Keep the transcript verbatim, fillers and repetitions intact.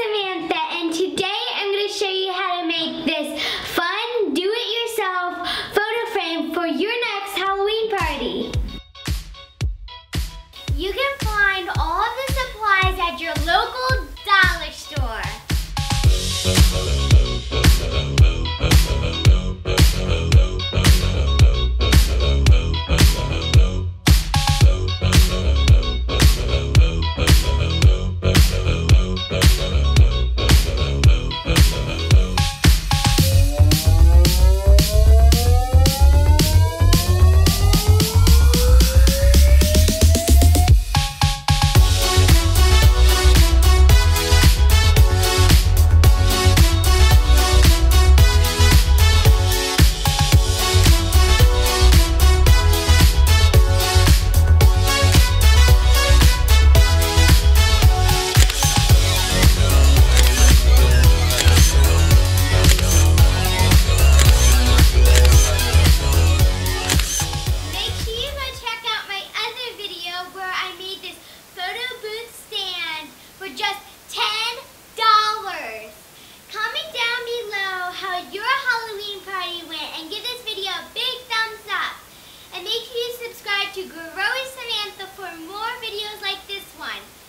Samantha, and today I'm going to show you how to make this fun, do-it-yourself photo frame for your next Halloween party. You can find all of the supplies at your local dollar store. Just ten dollars. Comment down below how your Halloween party went and give this video a big thumbs up. And make sure you subscribe to Growing Samantha for more videos like this one.